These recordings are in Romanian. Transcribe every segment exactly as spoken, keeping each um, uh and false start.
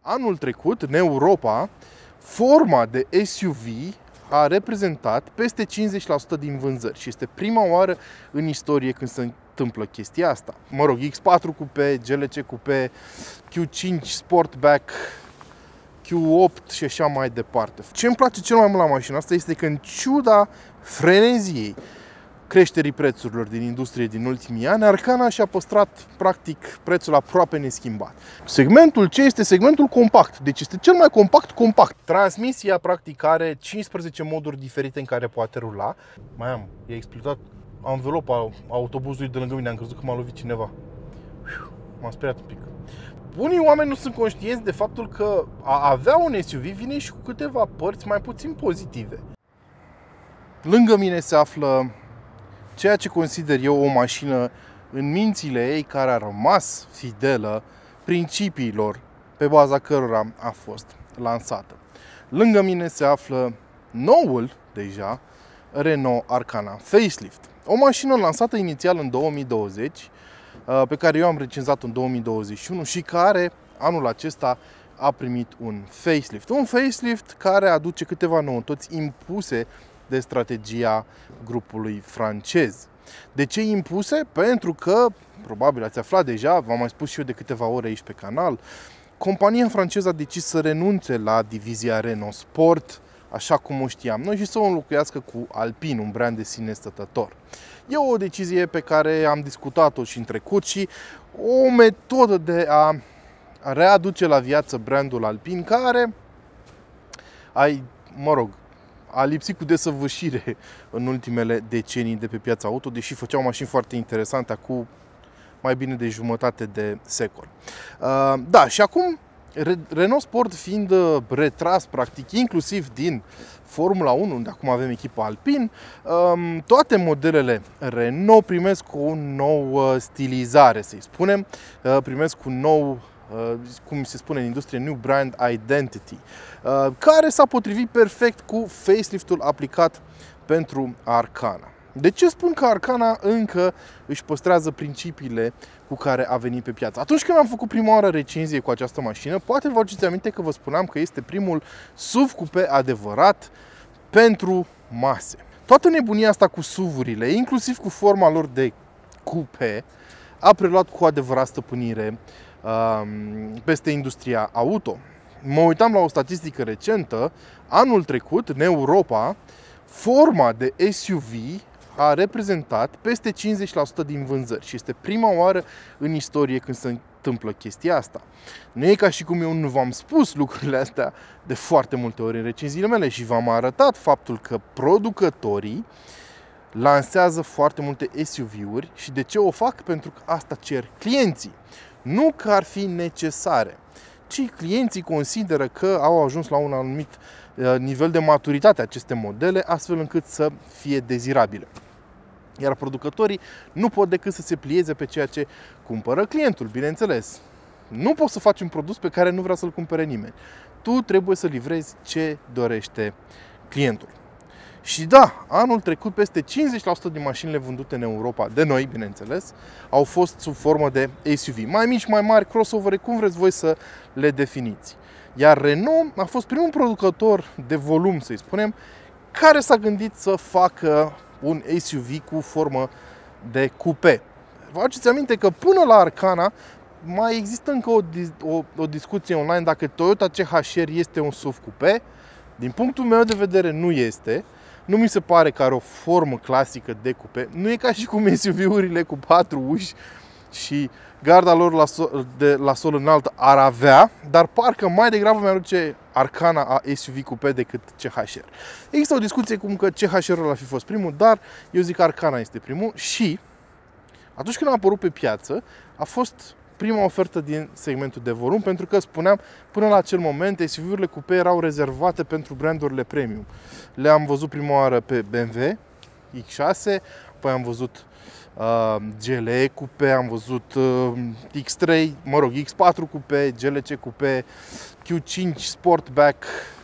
Anul trecut, în Europa, forma de S U V a reprezentat peste cincizeci la sută din vânzări și este prima oară în istorie când se întâmplă chestia asta. Mă rog, X patru Coupe, G L C Coupe, Q cinci Sportback, Q opt și așa mai departe. Ce îmi place cel mai mult la mașina asta este că, în ciuda freneziei creșterii prețurilor din industrie din ultimii ani, Arkana și-a păstrat practic prețul aproape neschimbat. Segmentul C este segmentul compact, deci este cel mai compact compact. Transmisia practic are cincisprezece moduri diferite în care poate rula. Mai am, i-a explodat anvelopa autobuzului de lângă mine, am crezut că m-a lovit cineva. M-am speriat un pic. Unii oameni nu sunt conștienți de faptul că a avea un S U V vine și cu câteva părți mai puțin pozitive. Lângă mine se află ceea ce consider eu o mașină în mințile ei care a rămas fidelă principiilor pe baza cărora a fost lansată. Lângă mine se află noul, deja, Renault Arkana Facelift. O mașină lansată inițial în două mii douăzeci, pe care eu am recenzat-o în două mii douăzeci și unu și care anul acesta a primit un facelift. Un facelift care aduce câteva noutăți impuse de strategia grupului francez. De ce impuse? Pentru că, probabil ați aflat deja, v-am mai spus și eu de câteva ore aici pe canal, compania franceză a decis să renunțe la divizia Renault Sport, așa cum o știam noi, și să o înlocuiască cu Alpine, un brand de sine stătător. E o decizie pe care am discutat-o și în trecut și o metodă de a readuce la viață brandul Alpine, care ai, mă rog, a lipsit cu desăvârșire în ultimele decenii de pe piața auto, deși făceau mașini foarte interesante acum mai bine de jumătate de secol. Da, și acum Renault Sport fiind retras practic inclusiv din Formula unu, unde acum avem echipa Alpine, toate modelele Renault primesc o nouă stilizare, să-i spunem, primesc un nou, cum se spune în industrie, New Brand Identity, care s-a potrivit perfect cu faceliftul aplicat pentru Arkana. De ce spun că Arkana încă își păstrează principiile cu care a venit pe piață? Atunci când am făcut prima oară recenzie cu această mașină, poate vă aduceți aminte că vă spuneam că este primul S U V coupe adevărat pentru mase. Toată nebunia asta cu S U V-urile, inclusiv cu forma lor de coupe, a preluat cu adevărat stăpânire um, peste industria auto. Mă uitam la o statistică recentă, anul trecut, în Europa, forma de S U V a reprezentat peste cincizeci la sută din vânzări și este prima oară în istorie când se întâmplă chestia asta. Nu e ca și cum eu nu v-am spus lucrurile astea de foarte multe ori în recenziile mele și v-am arătat faptul că producătorii lansează foarte multe S U V-uri și de ce o fac? Pentru că asta cer clienții. Nu că ar fi necesare, ci clienții consideră că au ajuns la un anumit nivel de maturitate aceste modele, astfel încât să fie dezirabile. Iar producătorii nu pot decât să se plieze pe ceea ce cumpără clientul, bineînțeles. Nu poți să faci un produs pe care nu vrea să-l cumpere nimeni. Tu trebuie să livrezi ce dorește clientul. Și da, anul trecut peste cincizeci la sută din mașinile vândute în Europa, de noi, bineînțeles, au fost sub formă de S U V. Mai mici, mai mari, crossovere, cum vreți voi să le definiți. Iar Renault a fost primul producător de volum, să-i spunem, care s-a gândit să facă un S U V cu formă de coupe. Vă aduceți aminte că până la Arkana mai există încă o, o, o discuție online dacă Toyota C H R este un S U V coupe. Din punctul meu de vedere nu este. Nu mi se pare că are o formă clasică de coupe. Nu e ca și cum S U V-urile cu patru uși și garda lor la sol, de la sol înalt ar avea, dar parcă mai degrabă mi-aduce Arkana a S U V coupe decât C H R. Există o discuție cum că C H R-ul ar fi fost primul, dar eu zic că Arkana este primul și atunci când a apărut pe piață a fost prima ofertă din segmentul de volum, pentru că, spuneam, până la acel moment S U V-urile coupe erau rezervate pentru brandurile premium. Le-am văzut prima oară pe B M W X șase, apoi am văzut uh, G L E coupe, am văzut uh, X trei, mă rog, X patru coupe, G L C coupe, Q cinci Sportback,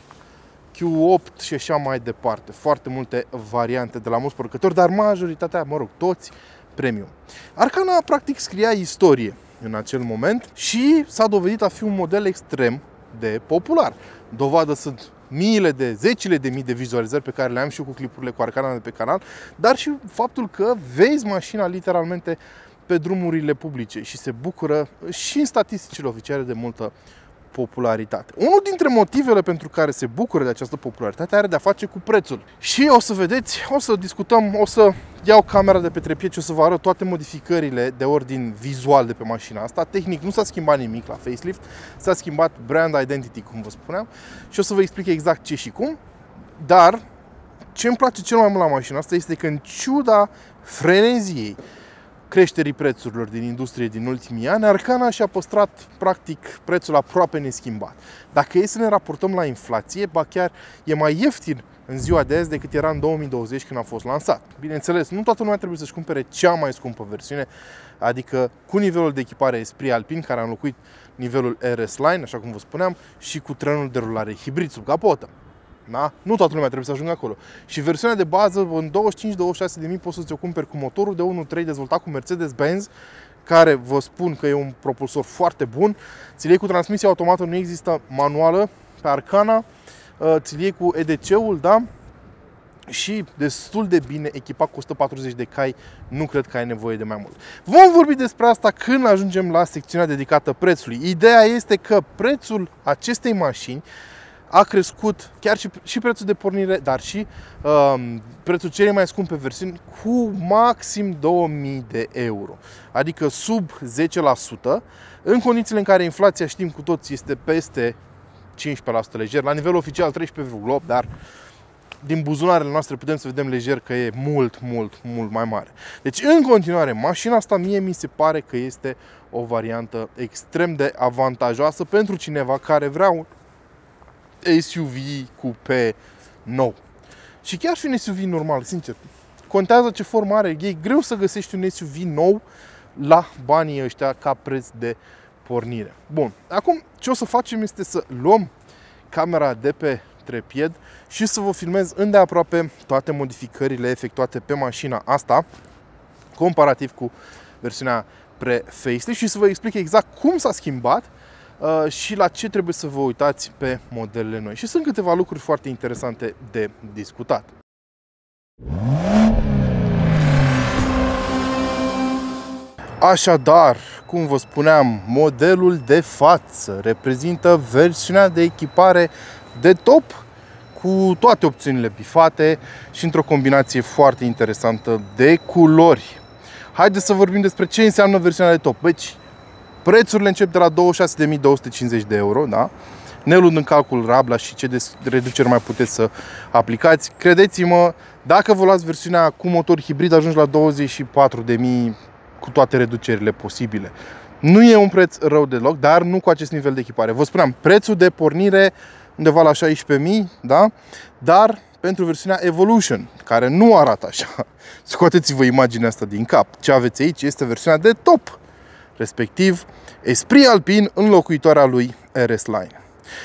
Q opt și așa mai departe. Foarte multe variante de la mulți producători, dar majoritatea, mă rog, toți premium. Arkana practic scria istorie în acel moment și s-a dovedit a fi un model extrem de popular. Dovadă sunt miile de, zecile de mii de vizualizări pe care le am și eu cu clipurile cu Arcana de pe canal, dar și faptul că vezi mașina literalmente pe drumurile publice și se bucură și în statisticile oficiale de multă popularitate. Unul dintre motivele pentru care se bucură de această popularitate are de-a face cu prețul. Și o să vedeți, o să discutăm, o să iau camera de pe trepied și o să vă arăt toate modificările de ordin vizual de pe mașina asta. Tehnic nu s-a schimbat nimic la facelift, s-a schimbat brand identity, cum vă spuneam, și o să vă explic exact ce și cum. Dar ce îmi place cel mai mult la mașina asta este că, în ciuda freneziei creșterii prețurilor din industrie din ultimii ani, Arcana și-a păstrat practic prețul aproape neschimbat. Dacă e să ne raportăm la inflație, ba chiar e mai ieftin în ziua de azi decât era în două mii douăzeci când a fost lansat. Bineînțeles, nu toată lumea trebuie să-și cumpere cea mai scumpă versiune, adică cu nivelul de echipare Esprit Alpine, care a înlocuit nivelul R S Line, așa cum vă spuneam, și cu trenul de rulare hibrid sub capotă. Da? Nu toată lumea trebuie să ajungă acolo. Și versiunea de bază, în douăzeci și cinci douăzeci și șase de mii, poți să ți-o cumperi cu motorul de unu virgulă trei dezvoltat cu Mercedes-Benz, care vă spun că e un propulsor foarte bun. Ți-l iei cu transmisie automată, nu există manuală pe Arcana. Ți-l iei cu E D C-ul, da? Și destul de bine echipat cu o sută patruzeci de cai, nu cred că ai nevoie de mai mult. Vom vorbi despre asta când ajungem la secțiunea dedicată prețului. Ideea este că prețul acestei mașini a crescut, chiar și, și prețul de pornire, dar și uh, prețul celei mai scumpe versiuni, cu maxim două mii de euro. Adică sub zece la sută, în condițiile în care inflația, știm cu toți, este peste cincisprezece la sută lejer, la nivel oficial treisprezece virgulă opt, dar din buzunarele noastre putem să vedem lejer că e mult, mult, mult mai mare. Deci, în continuare, mașina asta mie mi se pare că este o variantă extrem de avantajoasă pentru cineva care vrea un S U V coupe nou. Și chiar și un S U V normal, sincer, contează ce formă are. E greu să găsești un S U V nou la banii ăștia ca preț de pornire. Bun, acum ce o să facem este să luăm camera de pe trepied și să vă filmez îndeaproape toate modificările efectuate pe mașina asta, comparativ cu versiunea pre-facelift, și să vă explic exact cum s-a schimbat și la ce trebuie să vă uitați pe modelele noi. Și sunt câteva lucruri foarte interesante de discutat. Așadar, cum vă spuneam, modelul de față reprezintă versiunea de echipare de top cu toate opțiunile bifate și într-o combinație foarte interesantă de culori. Haideți să vorbim despre ce înseamnă versiunea de top. Deci, prețurile încep de la douăzeci și șase de mii două sute cincizeci de euro, da? Ne luând în calcul rabla și ce de reduceri mai puteți să aplicați. Credeți-mă, dacă vă luați versiunea cu motor hibrid, ajungi la douăzeci și patru de mii cu toate reducerile posibile. Nu e un preț rău deloc, dar nu cu acest nivel de echipare. Vă spuneam, prețul de pornire undeva la șaisprezece mii, da? Dar pentru versiunea Evolution, care nu arată așa. Scoateți-vă imaginea asta din cap. Ce aveți aici este versiunea de top, respectiv Esprit Alpine, înlocuitoarea lui R S Line.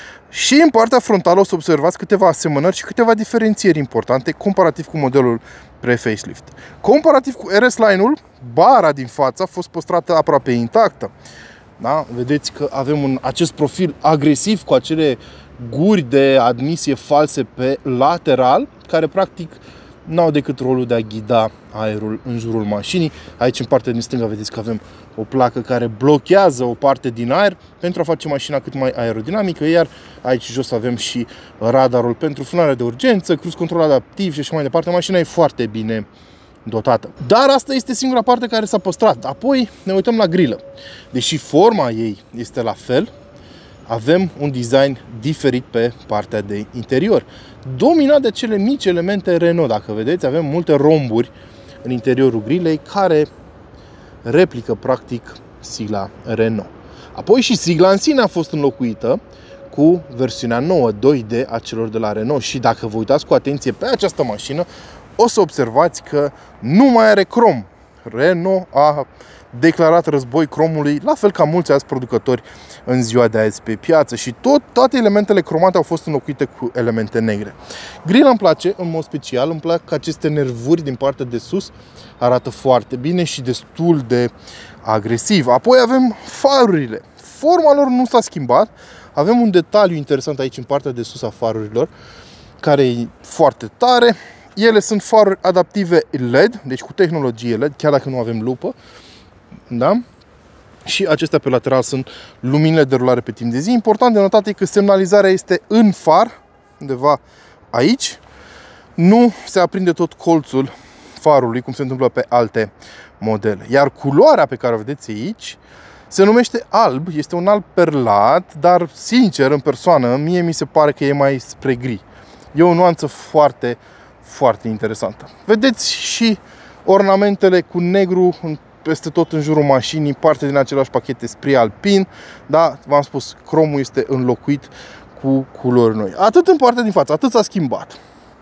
Și în partea frontală o să observați câteva asemănări și câteva diferențieri importante comparativ cu modelul pre-facelift. Comparativ cu R S Line-ul, bara din față a fost păstrată aproape intactă. Da? Vedeți că avem un, acest profil agresiv cu acele guri de admisie false pe lateral, care practic n-au decât rolul de a ghida aerul în jurul mașinii. Aici, în partea din stânga, vedeți că avem o placă care blochează o parte din aer pentru a face mașina cât mai aerodinamică, iar aici jos avem și radarul pentru frânare de urgență, cruise control adaptiv și așa mai departe. Mașina e foarte bine dotată. Dar asta este singura parte care s-a păstrat. Apoi ne uităm la grilă. Deși forma ei este la fel, avem un design diferit pe partea de interior, dominat de cele mici elemente Renault. Dacă vedeți, avem multe romburi în interiorul grilei care replică practic sigla Renault. Apoi și sigla în sine a fost înlocuită cu versiunea nouă doi D a celor de la Renault și dacă vă uitați cu atenție pe această mașină, o să observați că nu mai are crom. Renault a declarat război cromului, la fel ca mulți alți producători în ziua de azi pe piață, și tot, toate elementele cromate au fost înlocuite cu elemente negre. Grila îmi place în mod special, îmi plac că aceste nervuri din partea de sus arată foarte bine și destul de agresiv. Apoi avem farurile. Forma lor nu s-a schimbat, avem un detaliu interesant aici în partea de sus a farurilor, care e foarte tare. Ele sunt faruri adaptive L E D, deci cu tehnologie L E D, chiar dacă nu avem lupă. Da? Și acestea pe lateral sunt luminile de rulare pe timp de zi. Important de notat e că semnalizarea este în far, undeva aici. Nu se aprinde tot colțul farului, cum se întâmplă pe alte modele. Iar culoarea pe care o vedeți aici se numește alb, este un alb perlat, dar sincer, în persoană, mie mi se pare că e mai spre gri. E o nuanță foarte, foarte interesantă. Vedeți și ornamentele cu negru peste tot în jurul mașinii, parte din același pachet Esprit Alpine, da, v-am spus, cromul este înlocuit cu culori noi. Atât în partea din față, atât s-a schimbat.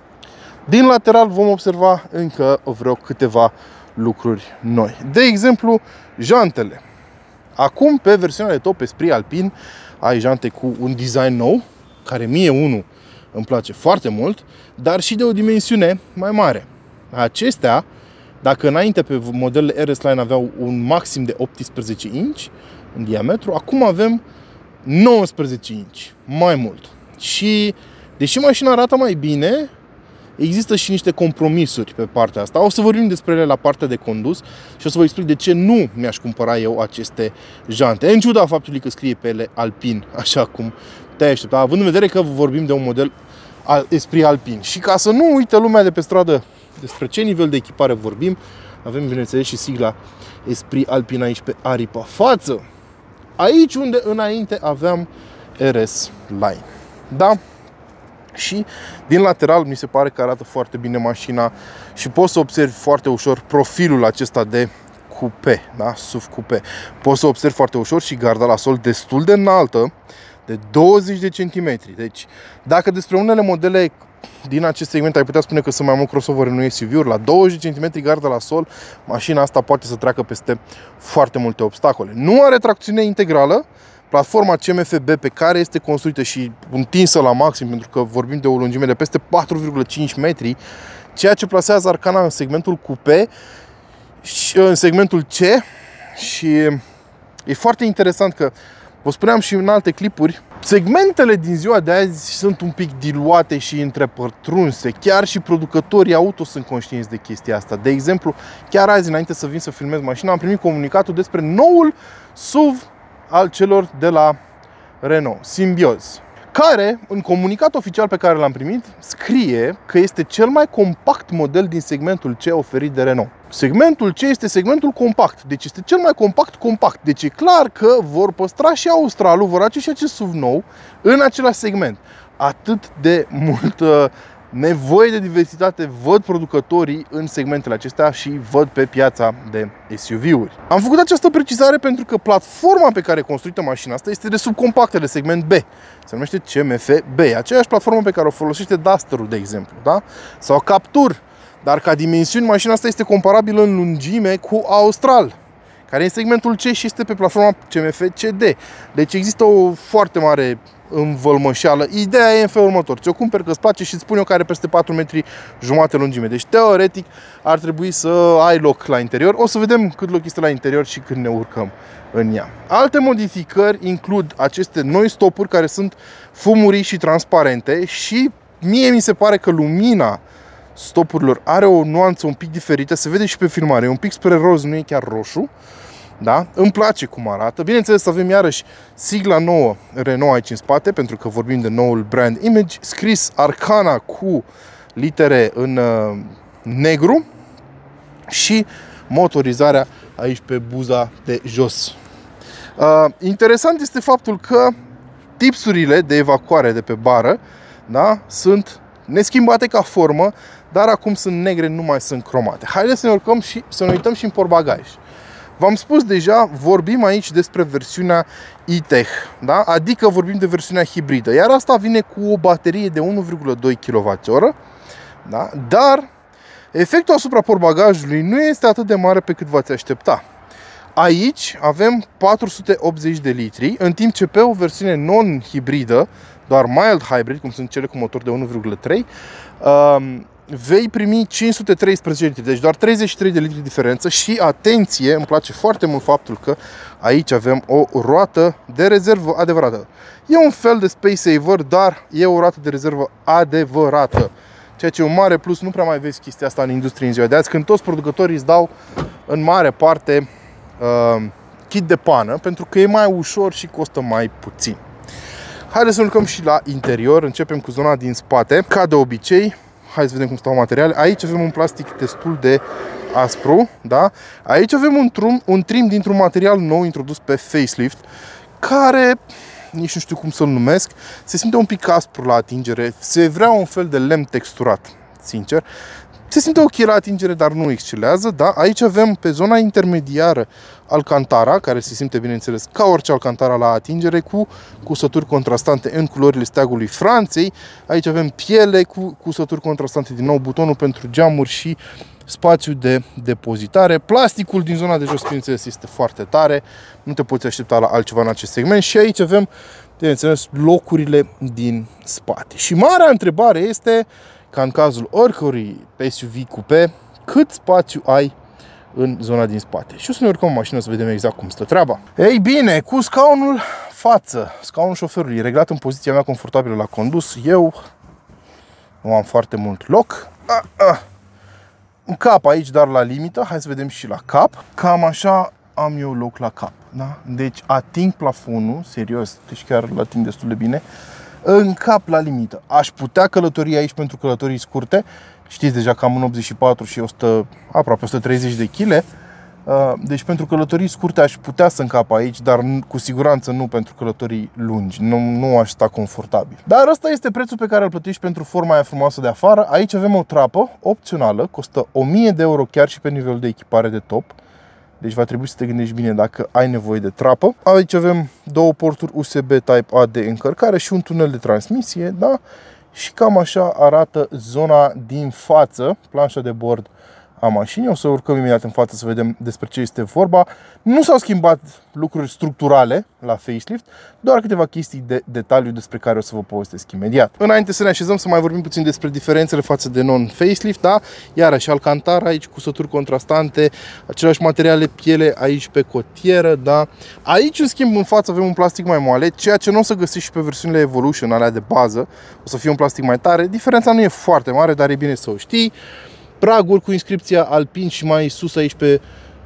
Din lateral vom observa încă vreo câteva lucruri noi. De exemplu, jantele. Acum, pe versiunea de top Esprit Alpine, ai jante cu un design nou, care mie unul îmi place foarte mult, dar și de o dimensiune mai mare. Acestea, dacă înainte pe modelele R S Line aveau un maxim de optsprezece inci în diametru, acum avem nouăsprezece inci, mai mult. Și, deși mașina arată mai bine, există și niște compromisuri pe partea asta. O să vorbim despre ele la partea de condus și o să vă explic de ce nu mi-aș cumpăra eu aceste jante, în ciuda faptului că scrie pe ele Alpine, așa cum te-ai aștepta, având în vedere că vorbim de un model Esprit Alpine. Și ca să nu uite lumea de pe stradă despre ce nivel de echipare vorbim, avem, bineînțeles, și sigla Esprit Alpine aici pe aripa față. Aici unde înainte aveam R S Line. Da? Și din lateral mi se pare că arată foarte bine mașina și poți să observi foarte ușor profilul acesta de coupe, da? S U V coupe. Poți să observi foarte ușor și garda la sol destul de înaltă, de douăzeci de centimetri. Deci, dacă despre unele modele din acest segment ai putea spune că sunt mai mult crossover, nu S U V-uri, la douăzeci de centimetri gardă la sol, mașina asta poate să treacă peste foarte multe obstacole. Nu are tracțiune integrală. Platforma C M F B pe care este construită și întinsă la maxim, pentru că vorbim de o lungime de peste patru virgulă cinci metri, ceea ce plasează Arkana în segmentul coupe și în segmentul C. Și e foarte interesant că, vă spuneam și în alte clipuri, segmentele din ziua de azi sunt un pic diluate și întrepătrunse. Chiar și producătorii auto sunt conștienți de chestia asta. De exemplu, chiar azi, înainte să vin să filmez mașina, am primit comunicatul despre noul S U V al celor de la Renault, Symbioz, care, în comunicat oficial pe care l-am primit, scrie că este cel mai compact model din segmentul C oferit de Renault. Segmentul C este segmentul compact, deci este cel mai compact compact. Deci e clar că vor păstra și Australul, vor face și acest S U V nou în același segment. Atât de multă nevoie de diversitate văd producătorii în segmentele acestea și văd pe piața de S U V-uri. Am făcut această precizare pentru că platforma pe care e construită mașina asta este de subcompacte, de segment B. Se numește C M F B, aceeași platformă pe care o folosește Duster-ul, de exemplu, da? Sau Captur. Dar ca dimensiuni, mașina asta este comparabilă în lungime cu Austral, care e în segmentul C și este pe platforma C M F C D. Deci există o foarte mare învălmășeală. Ideea e în felul următor: ți-o cumperi că îți place și îți spune eu că are peste patru metri jumate lungime. Deci teoretic ar trebui să ai loc la interior. O să vedem cât loc este la interior și când ne urcăm în ea. Alte modificări includ aceste noi stopuri care sunt fumurii și transparente și mie mi se pare că lumina stopurilor are o nuanță un pic diferită. Se vede și pe filmare, e un pic spre roz, nu e chiar roșu. Da? Îmi place cum arată. Bineînțeles, avem iarăși sigla nouă Renault aici în spate, pentru că vorbim de noul brand image, scris Arkana cu litere în uh, negru și motorizarea aici pe buza de jos. Uh, interesant este faptul că tipsurile de evacuare de pe bară, da, sunt neschimbate ca formă, dar acum sunt negre, nu mai sunt cromate. Haideți să ne urcăm și să ne uităm și în portbagaj. V-am spus deja, vorbim aici despre versiunea E-Tech, da? Adică vorbim de versiunea hibridă, iar asta vine cu o baterie de unu virgulă doi kilowați-oră, da? Dar efectul asupra portbagajului nu este atât de mare pe cât v-ați aștepta. Aici avem patru sute optzeci de litri, în timp ce pe o versiune non-hibridă, doar mild hybrid, cum sunt cele cu motor de unu virgulă trei, vei primi cinci sute treisprezece litri, deci doar treizeci și trei de litri diferență și atenție, îmi place foarte mult faptul că aici avem o roată de rezervă adevărată. E un fel de Space Saver, dar e o roată de rezervă adevărată. Ceea ce e un mare plus, nu prea mai vezi chestia asta în industrie în ziua de azi, când toți producătorii îți dau în mare parte uh, kit de pană, pentru că e mai ușor și costă mai puțin. Haideți să lucrăm și la interior, începem cu zona din spate, ca de obicei. Hai să vedem cum stau materiale. Aici avem un plastic destul de aspru, da? Aici avem un trim, un trim dintr-un material nou introdus pe facelift, care, nici nu știu cum să-l numesc, se simte un pic aspru la atingere, se vrea un fel de lemn texturat, sincer. Se simte ok la atingere, dar nu excelează, da? Aici avem pe zona intermediară Alcantara, care se simte, bineînțeles, ca orice Alcantara la atingere, cu cusături contrastante în culorile steagului Franței. Aici avem piele cu cusături contrastante, din nou butonul pentru geamuri și spațiu de depozitare. Plasticul din zona de jos, bineînțeles, este foarte tare, nu te poți aștepta la altceva în acest segment. Și aici avem, bineînțeles, locurile din spate. Și marea întrebare este, ca în cazul oricărui S U V coupe, cât spațiu ai în zona din spate. Și o să ne urcăm în mașină să vedem exact cum stă treaba. Ei bine, cu scaunul față, scaunul șoferului reglat în poziția mea confortabilă la condus, eu nu am foarte mult loc. Ah, ah. Un cap aici, dar la limită. Hai să vedem și la cap. Cam așa am eu loc la cap. Da? Deci ating plafonul, serios, deci chiar îl ating destul de bine. În cap la limită. Aș putea călători aici pentru călătorii scurte. Știți deja că am un optzeci și patru și o sută, aproape o sută treizeci de kilograme. Deci pentru călătorii scurte aș putea să încap aici, dar cu siguranță nu pentru călătorii lungi. Nu, nu aș sta confortabil. Dar ăsta este prețul pe care îl plătești pentru forma aia frumoasă de afară. Aici avem o trapă opțională, costă o mie de euro chiar și pe nivel de echipare de top. Deci va trebui să te gândești bine dacă ai nevoie de trapă. Aici avem două porturi U S B Type-A de încărcare și un tunel de transmisie, da? Și cam așa arată zona din față, planșa de bord a mașinii. O să urcăm imediat în față să vedem despre ce este vorba. Nu s-au schimbat lucruri structurale la facelift, doar câteva chestii de detaliu despre care o să vă povestesc imediat. Înainte să ne așezăm să mai vorbim puțin despre diferențele față de non-facelift, da? Iarăși Alcantara aici, cusături contrastante, aceleași materiale piele aici pe cotieră, da? Aici, în schimb, în față avem un plastic mai moale, ceea ce nu o să găsești și pe versiunile Evolution, alea de bază. O să fie un plastic mai tare. Diferența nu e foarte mare, dar e bine să o știi. Praguri cu inscripția Alpin și mai sus aici pe,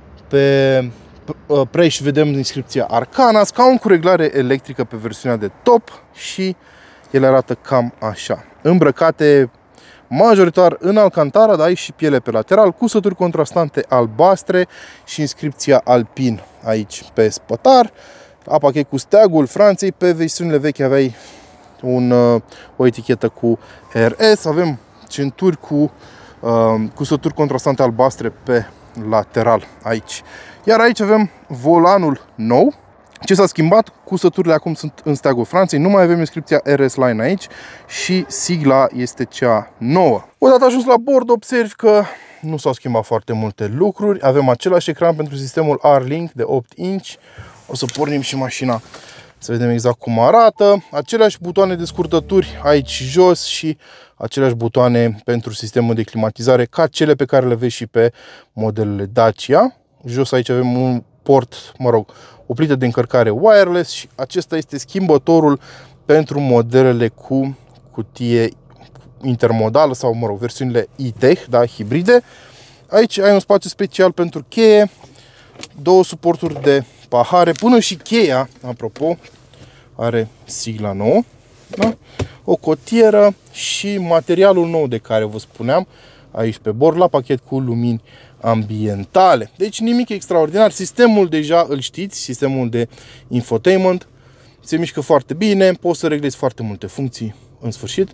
pe preș vedem inscripția Arcana. Scaun cu reglare electrică pe versiunea de top și ele arată cam așa. Îmbrăcate majoritar în Alcantara, dar aici și piele pe lateral, cusături contrastante albastre și inscripția Alpin aici pe spătar. Apachet cu steagul Franței. Pe versiunile vechi aveai un, o etichetă cu R S. Avem centuri cu Uh, cusături contrastante albastre pe lateral aici. Iar aici avem volanul nou. Ce s-a schimbat? Cusăturile acum sunt în steagul Franței. Nu mai avem inscripția R S Line aici și sigla este cea nouă. Odată ajuns la bord, observi că nu s-au schimbat foarte multe lucruri. Avem același ecran pentru sistemul R-Link de opt inch. O să pornim și mașina să vedem exact cum arată. Aceleași butoane de scurtături aici jos și aceleași butoane pentru sistemul de climatizare ca cele pe care le vezi și pe modelele Dacia. Jos aici avem un port, mă rog, o plită de încărcare wireless și acesta este schimbătorul pentru modelele cu cutie intermodală sau, mă rog, versiunile e-tech, da, hibride. Aici ai un spațiu special pentru cheie, două suporturi de pahare, până și cheia, apropo, are sigla nouă, da? O cotieră și materialul nou de care vă spuneam aici pe bord, la pachet cu lumini ambientale. Deci nimic extraordinar, sistemul deja îl știți, sistemul de infotainment, se mișcă foarte bine, poți să reglezi foarte multe funcții în sfârșit,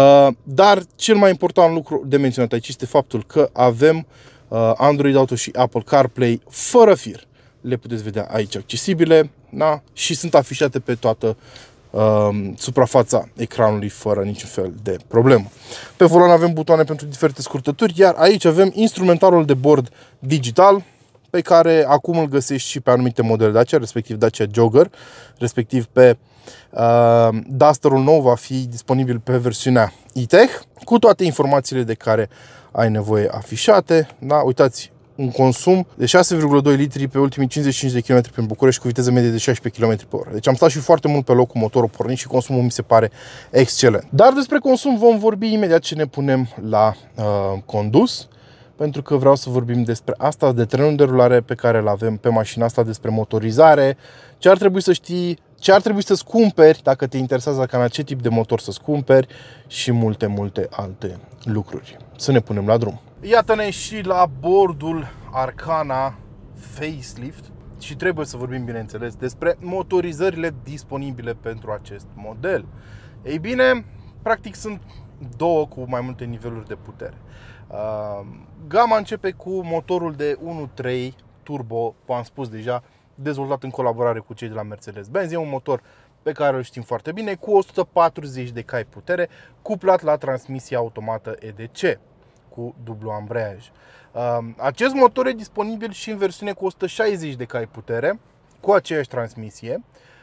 dar cel mai important lucru de menționat aici este faptul că avem Android Auto și Apple CarPlay fără fir. Le puteți vedea aici accesibile, da? Și sunt afișate pe toată uh, suprafața ecranului fără niciun fel de problemă. Pe volan avem butoane pentru diferite scurtături, iar aici avem instrumentarul de bord digital pe care acum îl găsești și pe anumite modele Dacia, respectiv Dacia Jogger, respectiv pe Uh, Dusterul nou va fi disponibil pe versiunea E-Tech, cu toate informațiile de care ai nevoie afișate. Da? Uitați, un consum de șase virgulă doi litri pe ultimii cincizeci și cinci de kilometri prin București cu viteză medie de șaisprezece kilometri pe oră. Deci am stat și foarte mult pe loc cu motorul pornit și consumul mi se pare excelent. Dar despre consum vom vorbi imediat ce ne punem la uh, condus, pentru că vreau să vorbim despre asta, de trenul de rulare pe care îl avem pe mașina asta, despre motorizare, ce ar trebui să știi, ce ar trebui să-ți cumperi dacă te interesează cam ce tip de motor să-ți cumperi și multe, multe alte lucruri. Să ne punem la drum. Iată-ne și la bordul Arkana Facelift și trebuie să vorbim, bineînțeles, despre motorizările disponibile pentru acest model. Ei bine, practic sunt două cu mai multe niveluri de putere. Uh, gama începe cu motorul de unu virgulă trei turbo, v-am spus deja, dezvoltat în colaborare cu cei de la Mercedes-Benz. E un motor pe care îl știm foarte bine, cu o sută patruzeci de cai putere, cuplat la transmisia automată E D C cu dublu ambreiaj. Uh, acest motor e disponibil și în versiune cu o sută șaizeci de cai putere, cu aceeași transmisie.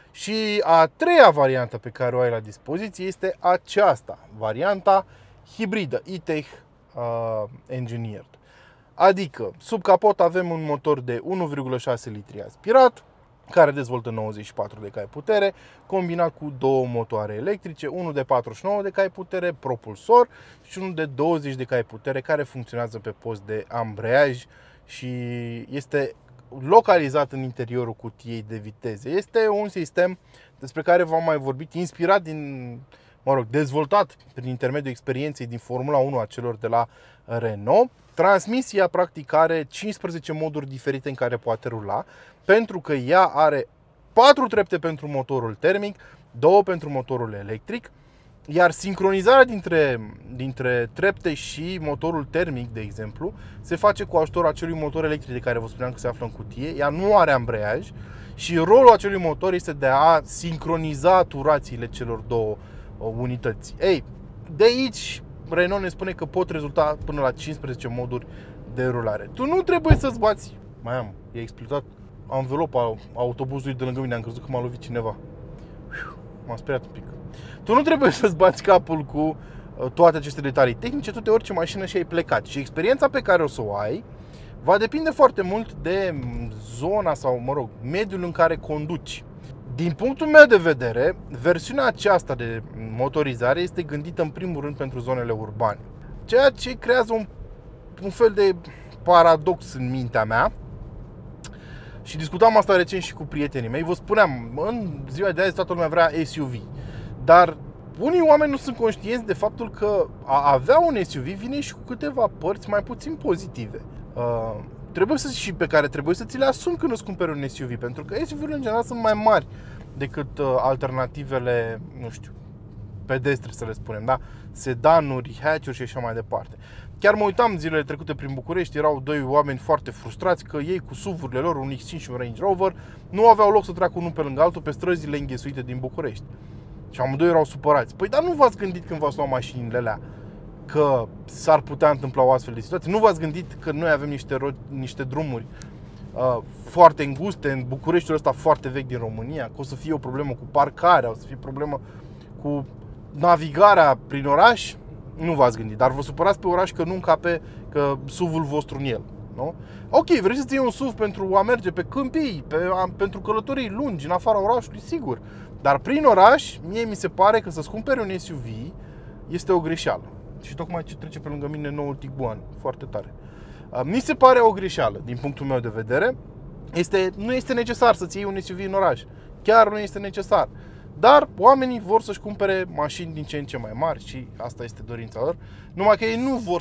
Și a treia variantă pe care o ai la dispoziție este aceasta, varianta hibridă, E-Tech uh, Engineered. Adică, sub capot avem un motor de unu virgulă șase litri aspirat, care dezvoltă nouăzeci și patru de cai putere, combinat cu două motoare electrice, unul de patruzeci și nouă de cai putere, propulsor, și unul de douăzeci de cai putere, care funcționează pe post de ambreiaj și este localizat în interiorul cutiei de viteze. Este un sistem despre care v-am mai vorbit, inspirat din, mă rog, dezvoltat prin intermediul experienței din Formula unu a celor de la Renault. Transmisia practic are cincisprezece moduri diferite în care poate rula, pentru că ea are patru trepte pentru motorul termic, două pentru motorul electric, iar sincronizarea dintre, dintre trepte și motorul termic, de exemplu, se face cu ajutorul acelui motor electric de care vă spuneam că se află în cutie. Ea nu are ambreiaj și rolul acelui motor este de a sincroniza turațiile celor două unități. Ei, de aici Renault ne spune că pot rezulta până la cincisprezece moduri de rulare. Tu nu trebuie să-ți bați. Mai am, e explodat anvelopa autobuzului de lângă mine, am crezut că m-a lovit cineva. M-am speriat un pic. Tu nu trebuie să-ți bați capul cu toate aceste detalii tehnice, tu te orice mașină și ai plecat. Și experiența pe care o să o ai va depinde foarte mult de zona sau, mă rog, mediul în care conduci. Din punctul meu de vedere, versiunea aceasta de motorizare este gândită în primul rând pentru zonele urbane. Ceea ce creează un, un fel de paradox în mintea mea. Și discutam asta recent și cu prietenii mei. Vă spuneam, în ziua de azi toată lumea vrea S U V. Dar unii oameni nu sunt conștienți de faptul că a avea un S U V vine și cu câteva părți mai puțin pozitive. Uh, trebuie să, și pe care trebuie să ți le asumi când îți cumperi un S U V. Pentru că S U V-urile în general sunt mai mari decât uh, alternativele, nu știu, pedestre să le spunem, da? Sedanuri, hatch-uri și așa mai departe. Chiar mă uitam zilele trecute prin București, erau doi oameni foarte frustrați că ei cu S U V-urile lor, un X cinci și un Range Rover, nu aveau loc să treacă unul pe lângă altul pe străzile înghesuite din București. Și amândoi erau supărați. Păi dar nu v-ați gândit când v-ați luat mașinile alea că s-ar putea întâmpla o astfel de situație? Nu v-ați gândit că noi avem niște, niște drumuri uh, foarte înguste în Bucureștiul ăsta foarte vechi din România, că o să fie o problemă cu parcarea, o să fie problemă cu navigarea prin oraș? Nu v-ați gândit, dar vă supărați pe oraș că nu încape că S U V-ul vostru în el, nu? Ok, vrei să-ți iei un S U V pentru a merge pe câmpii, pe, a, pentru călătorii lungi, în afara orașului, sigur. Dar prin oraș, mie mi se pare că să-ți cumperi un S U V este o greșeală. Și tocmai ce trece pe lângă mine noul Tiguan, foarte tare. Mi se pare o greșeală, din punctul meu de vedere. Este, nu este necesar să-ți iei un S U V în oraș. Chiar nu este necesar. Dar oamenii vor să-și cumpere mașini din ce în ce mai mari și asta este dorința lor. Numai că ei nu vor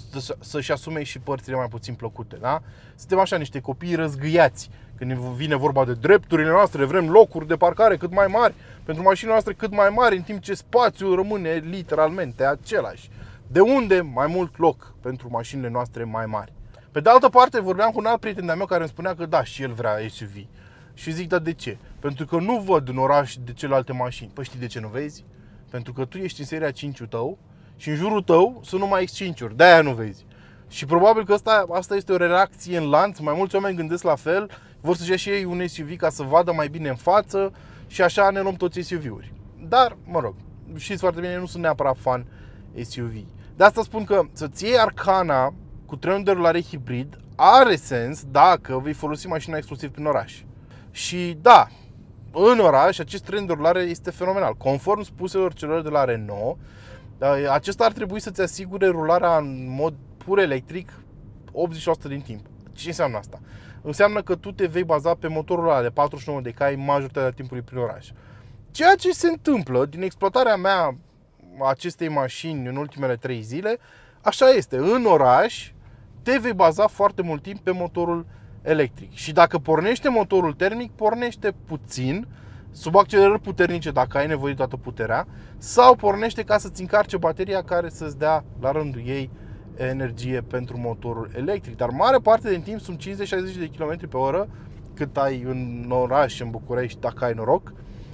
să-și asume și părțile mai puțin plăcute, da? Suntem așa niște copii răzgâiați. Când vine vorba de drepturile noastre, vrem locuri de parcare cât mai mari pentru mașinile noastre cât mai mari, în timp ce spațiul rămâne literalmente același. De unde mai mult loc pentru mașinile noastre mai mari? Pe de altă parte, vorbeam cu un alt prieten de-al meu care îmi spunea că da, și el vrea S U V. Și zic, dar de ce? Pentru că nu văd în oraș de celelalte mașini. Păi știi de ce nu vezi? Pentru că tu ești în seria cinci-ul tău și în jurul tău sunt numai X cinci-uri. De-aia nu vezi. Și probabil că asta, asta este o reacție în lanț. Mai mulți oameni gândesc la fel. Vor să-și ia și ei un S U V ca să vadă mai bine în față și așa ne luăm toți S U V-uri. Dar, mă rog, știți foarte bine, nu sunt neapărat fan S U V. De asta spun că să-ți iei Arcana cu trenul de rulare hibrid are sens dacă vei folosi mașina exclusiv prin oraș. Și da, în oraș acest tren de rulare este fenomenal. Conform spuselor celor de la Renault, acesta ar trebui să-ți asigure rularea în mod pur electric optzeci la sută din timp. Ce înseamnă asta? Înseamnă că tu te vei baza pe motorul ăla de patruzeci și nouă de cai majoritatea timpului prin oraș. Ceea ce se întâmplă din exploatarea mea acestei mașini în ultimele trei zile, așa este. În oraș te vei baza foarte mult timp pe motorul electric. Și dacă pornește motorul termic, pornește puțin, sub accelerări puternice dacă ai nevoie de toată puterea, sau pornește ca să-ți încarce bateria care să-ți dea la rândul ei energie pentru motorul electric. Dar mare parte din timp sunt cincizeci șaizeci de kilometri pe oră, cât ai în oraș, în București, dacă ai noroc,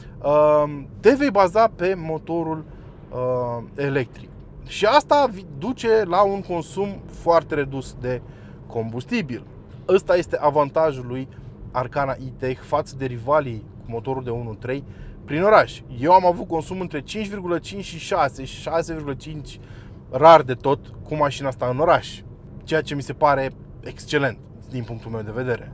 te vei baza pe motorul electric. Și asta duce la un consum foarte redus de combustibil. Ăsta este avantajul lui Arcana E-Tech față de rivalii cu motorul de unu virgulă trei prin oraș. Eu am avut consum între cinci virgulă cinci și șase, șase virgulă cinci rar de tot cu mașina asta în oraș, ceea ce mi se pare excelent din punctul meu de vedere.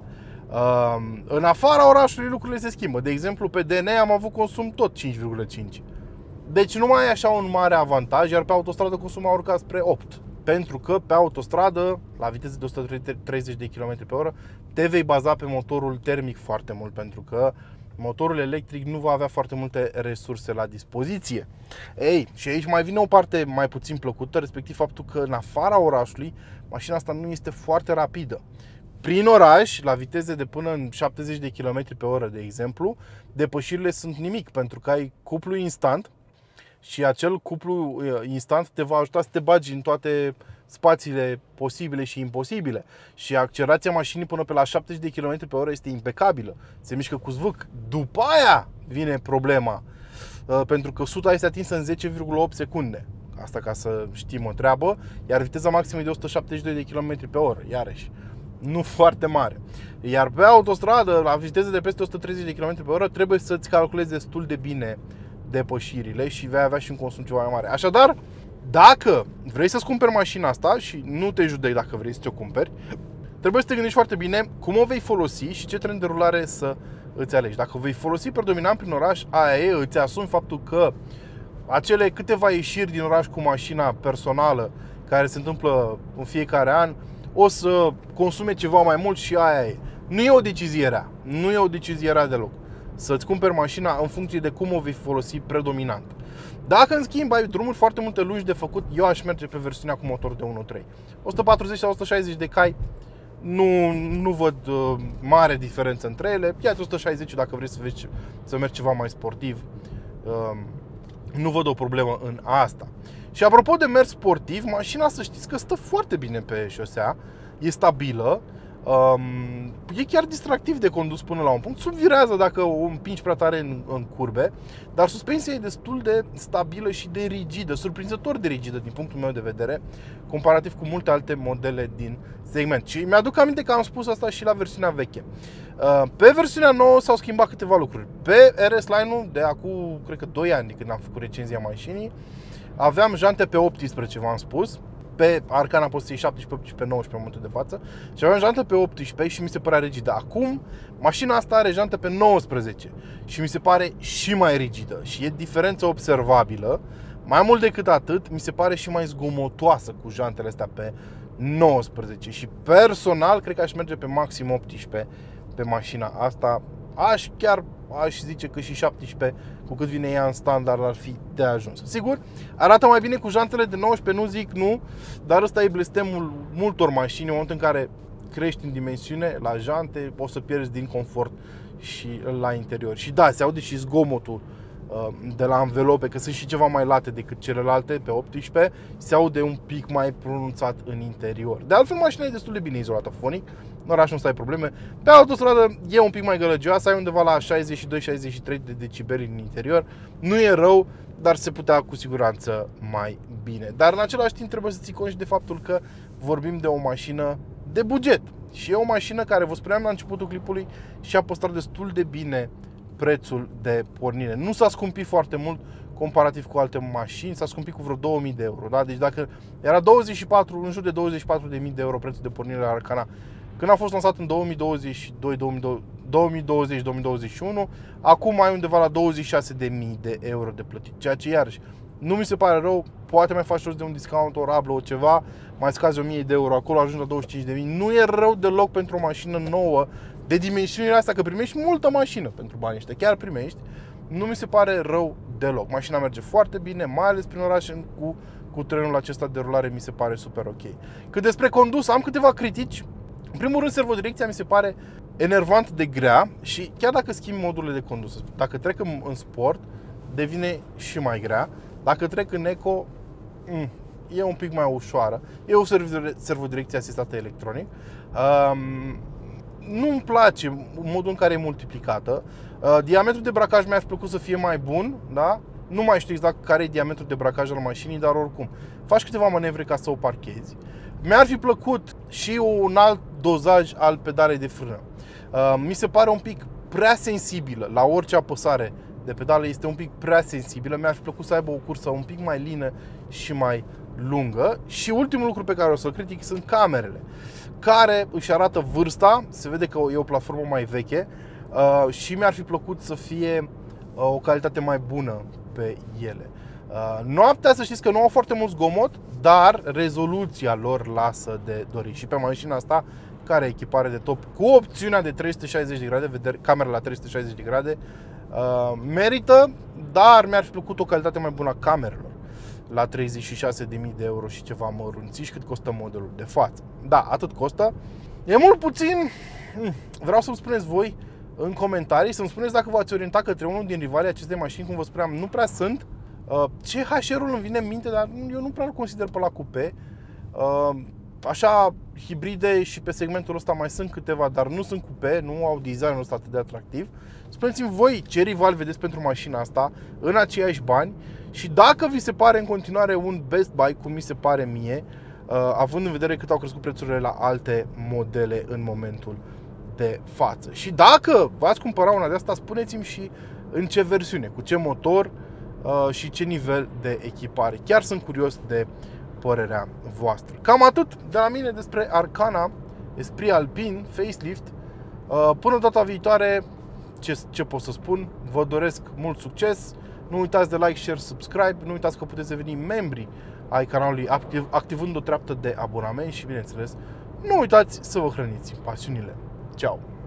În afara orașului lucrurile se schimbă. De exemplu, pe D N am avut consum tot cinci virgulă cinci. Deci nu mai e așa un mare avantaj, iar pe autostradă consumul a urcat spre opt. Pentru că pe autostradă, la viteze de o sută treizeci de kilometri pe oră, te vei baza pe motorul termic foarte mult, pentru că motorul electric nu va avea foarte multe resurse la dispoziție. Ei, și aici mai vine o parte mai puțin plăcută, respectiv faptul că în afara orașului mașina asta nu este foarte rapidă. Prin oraș, la viteze de până în șaptezeci de kilometri pe oră, de exemplu, depășirile sunt nimic, pentru că ai cuplu instant și acel cuplu instant te va ajuta să te bagi în toate spațiile posibile și imposibile. Și accelerația mașinii până pe la șaptezeci de kilometri pe oră este impecabilă. Se mișcă cu zvâc. După aia vine problema, pentru că suta este atinsă în zece virgulă opt secunde. Asta ca să știm o treabă. Iar viteza maximă e de o sută șaptezeci și doi de kilometri pe oră, iarăși nu foarte mare. Iar pe autostradă, la viteze de peste o sută treizeci de kilometri pe oră, trebuie să-ți calculezi destul de bine depășirile și vei avea și un consum ceva mai mare. Așadar, dacă vrei să-ți cumperi mașina asta, și nu te judec dacă vrei să ți-o cumperi, trebuie să te gândești foarte bine cum o vei folosi și ce tren de rulare să îți alegi. Dacă o vei folosi predominant prin oraș, aia e, îți asumi faptul că acele câteva ieșiri din oraș cu mașina personală care se întâmplă în fiecare an o să consume ceva mai mult și aia e. Nu e o decizie rea, nu e o decizie rea deloc să-ți cumperi mașina în funcție de cum o vei folosi predominant. Dacă în schimb ai drumuri foarte multe lungi de făcut, eu aș merge pe versiunea cu motor de unu virgulă trei. o sută patruzeci sau o sută șaizeci de cai, nu, nu văd uh, mare diferență între ele. Ia-ți o sută șaizeci dacă vrei să, vezi, să mergi ceva mai sportiv. Uh, nu văd o problemă în asta. Și apropo de mers sportiv, mașina, să știți că stă foarte bine pe șosea, e stabilă, um, e chiar distractiv de condus până la un punct, subvirează dacă o împingi prea tare în, în curbe, dar suspensia e destul de stabilă și de rigidă, surprinzător de rigidă din punctul meu de vedere, comparativ cu multe alte modele din segment. Și mi-aduc aminte că am spus asta și la versiunea veche. Uh, pe versiunea nouă s-au schimbat câteva lucruri. Pe R S Line-ul de acum, cred că doi ani de când am făcut recenzia mașinii, aveam jante pe optsprezece, v-am spus. Pe Arcana poți să iei șaptesprezece, optsprezece, nouăsprezece în momentul de față. Și aveam jante pe optsprezece și mi se părea rigidă. Acum, mașina asta are jante pe nouăsprezece și mi se pare și mai rigidă. Și e diferență observabilă. Mai mult decât atât, mi se pare și mai zgomotoasă cu jantele astea pe nouăsprezece. Și personal, cred că aș merge pe maxim optsprezece pe mașina asta. Aș chiar aș zice că și șaptesprezece, cu cât vine ea în standard, ar fi de ajuns. Sigur, arată mai bine cu jantele de nouăsprezece, nu zic nu, dar ăsta e blestemul multor mașini. În momentul în care crești în dimensiune la jante, o să pierzi din confort și la interior. Și da, se aude și zgomotul de la anvelope, că sunt și ceva mai late decât celelalte pe optsprezece, se aude un pic mai pronunțat în interior. De altfel, mașina e destul de bine izolată fonic, în oraș nu stai probleme. Pe autostradă e un pic mai gălăgioasă, ai undeva la șaizeci și doi șaizeci și trei de decibeli în interior. Nu e rău, dar se putea cu siguranță mai bine. Dar în același timp trebuie să ții cont și de faptul că vorbim de o mașină de buget. Și e o mașină care, vă spuneam la începutul clipului, și-a păstrat destul de bine prețul de pornire. Nu s-a scumpit foarte mult comparativ cu alte mașini, s-a scumpit cu vreo două mii de euro. Da? Deci dacă era douăzeci și patru, în jur de douăzeci și patru de mii de euro prețul de pornire la Arkana când a fost lansat în două mii douăzeci și doi două mii douăzeci două mii douăzeci și unu, acum ai undeva la douăzeci și șase de mii de euro de plătit, ceea ce iarăși nu mi se pare rău, poate mai faci rost de un discount, o rablă, o ceva, mai scazi o mie de euro, acolo ajungi la douăzeci și cinci de mii, nu e rău deloc pentru o mașină nouă, de dimensiunile astea, că primești multă mașină pentru banii ăștia, chiar primești, nu mi se pare rău deloc. Mașina merge foarte bine, mai ales prin oraș cu, cu trenul acesta de rulare, mi se pare super ok. Cât despre condus, am câteva critici. În primul rând, servodirecția mi se pare enervant de grea și chiar dacă schimbi modurile de condus, dacă trec în, în sport, devine și mai grea. Dacă trec în eco, mm, e un pic mai ușoară. E o servodirecție asistată electronic. Um, Nu-mi place modul în care e multiplicată. Uh, diametrul de bracaj mi-ar fi plăcut să fie mai bun, da? Nu mai știu exact care e diametrul de bracaj al mașinii, dar oricum faci câteva manevre ca să o parchezi. Mi-ar fi plăcut și un alt dozaj al pedalei de frână. Uh, mi se pare un pic prea sensibilă la orice apăsare de pedală, este un pic prea sensibilă. Mi-ar fi plăcut să aibă o cursă un pic mai lină și mai lungă. Și ultimul lucru pe care o să-l critic sunt camerele, care își arată vârsta, se vede că e o platformă mai veche uh, și mi-ar fi plăcut să fie uh, o calitate mai bună pe ele. Uh, noaptea, să știți că nu au foarte mult zgomot, dar rezoluția lor lasă de dorit. Și pe mașina asta, care e echipare de top, cu opțiunea de trei sute șaizeci de grade, vedere, camera la trei sute șaizeci de grade, uh, merită, dar mi-ar fi plăcut o calitate mai bună a camerelor. La treizeci și șase de mii de euro și ceva mărunțiși, cât costă modelul de față. Da, atât costă. E mult puțin. Vreau să-mi spuneți voi în comentarii, să-mi spuneți dacă v-ați orientat către unul din rivalii acestei mașini. Cum vă spuneam, nu prea sunt. C H R-ul îmi vine în minte, dar eu nu prea îl consider pe la cupe. Așa, hibride și pe segmentul ăsta mai sunt câteva, dar nu sunt cupe, nu au designul ăsta atât de atractiv. Spuneți-mi voi ce rival vedeți pentru mașina asta în aceiași bani și dacă vi se pare în continuare un best buy, cum mi se pare mie, având în vedere cât au crescut prețurile la alte modele în momentul de față. Și dacă v-ați cumpăra una de asta, spuneți-mi și în ce versiune, cu ce motor și ce nivel de echipare. Chiar sunt curios de părerea voastră. Cam atât de la mine despre Arkana Esprit Alpine Facelift. Până data viitoare, ce, ce pot să spun, vă doresc mult succes. Nu uitați de like, share, subscribe. Nu uitați că puteți deveni membri ai canalului activ, activând o treaptă de abonament și, bineînțeles, nu uitați să vă hrăniți pasiunile. Ciao!